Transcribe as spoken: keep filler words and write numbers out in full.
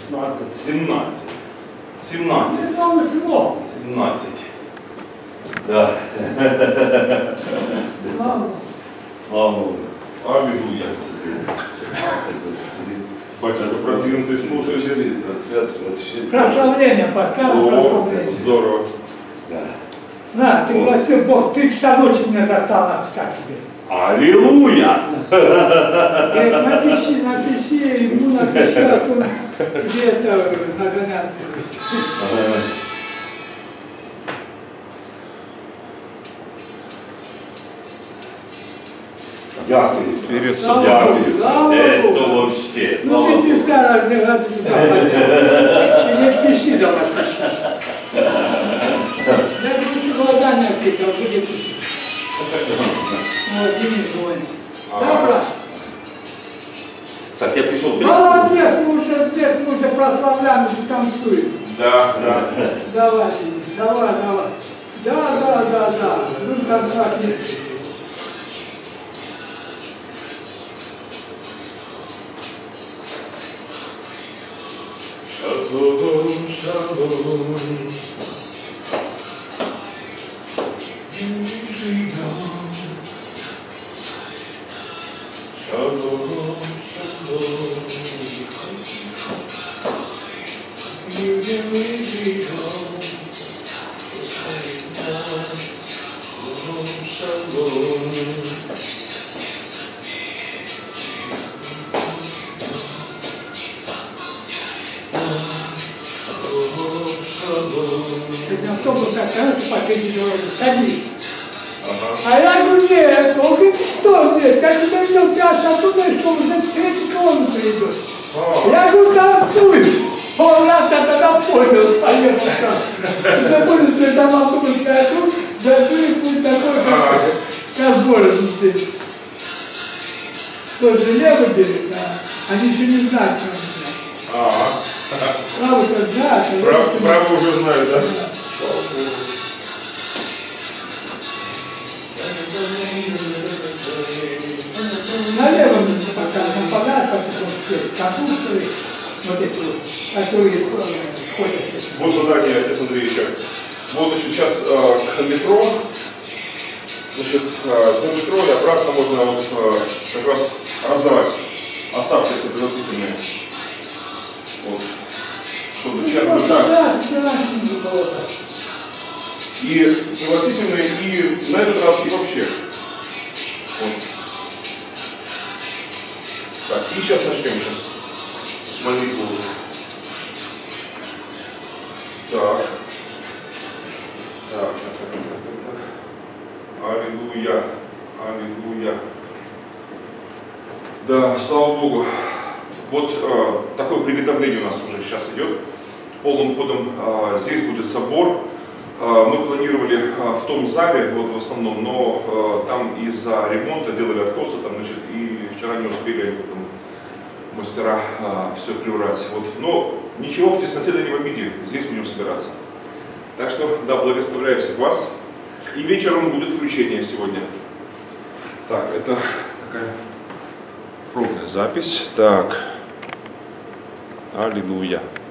шестнадцать, семнадцать. семнадцать. семнадцать. Да. Слава. Слава. Аллилуйя. Батюшка продвинутый служит здесь. Прославление, поставил прославление. Здорово. Да. На, ты просил, Бог, три часа ночи меня застал написать тебе. Аллилуйя! Говорит, напиши, напиши, ему напиши, а то тебе это нагонят сделать. Дякую. Вперед, Слава дякую. Богу, слава Это Богу. вообще. Ну, Слава ты Богу. скажи, разве ты сюда пойдешь? Не пиши, давай, пиши. Я лучше глаза не открыть, а уже не пиши. Вот, Денис звонит. Да, брат? Так, я пришел. Молодец, мы уже здесь, мы уже прославляем, уже танцуем. Да, да. Давай, Денис, давай, давай. Да, да, да, да. Будем танцевать вместе. Шалом, шалом. Шалом, шалом. Сегодня автобус остановится последний дорогу, садись. Ага. А я говорю, нет, он говорит, что нет, я тебя видел, ты аж оттуда шел, уже третий километр идешь. А. Я говорю, танцуй. Он раз я тогда понял, поехал как. Я понял, что я там автобус найду, зайду и путь такой, как, как в городе здесь. Тоже левый берег, да. Они еще не знают, что они знают. А. Правый-то знают, а Прав, левый-то право уже знаю, да? да. Слава Богу. Налево пока нападают, потом все капусты, вот эти вот, которые ходят. Вот задание, отец Андрей, еще. Вот, значит, сейчас э, к метро. Значит, э, до метро и обратно можно вот, э, как раз раздавать оставшиеся пригласительные. Вот. Чтобы чья-то душа. Да, да, было так. И пригласительные, и на этот раз и вообще. Вот. Так, и сейчас начнем сейчас молитву. Так. Так, так, так, так, так, так. Аллилуйя. Аллилуйя. Да, слава Богу. Вот э, такое приготовление у нас уже сейчас идет. Полным ходом э, здесь будет собор. Э, мы планировали э, в том зале, вот в основном, но э, там из-за ремонта делали откосы, там, значит, и вчера не успели они там, мастера э, все прибрать. Вот. Но ничего, в тесноте да не в обиде, здесь будем собираться. Так что, да, благословляю всех вас. И вечером будет включение сегодня. Так, это такая пробная запись. Так. Аллилуйя.